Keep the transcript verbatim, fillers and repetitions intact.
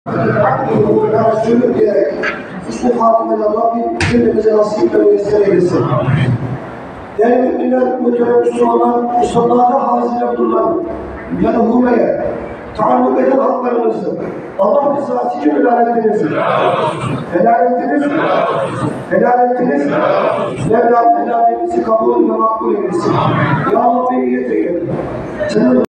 Resulü diyerek husn-u hatimeyle Rabbim cümlemize nasip ve müyesser eylesin. Değerli müminler, muhterem Müslümanlar, musallada hazine bulunan merhumeye taalluk eden haklarınızı Allah rızası için helal ettiniz. Helal ettiniz. Helal ettiniz. Mevlam helalimizi kabul ve makbul eylesin. Ya Rabbi niyet eylesin.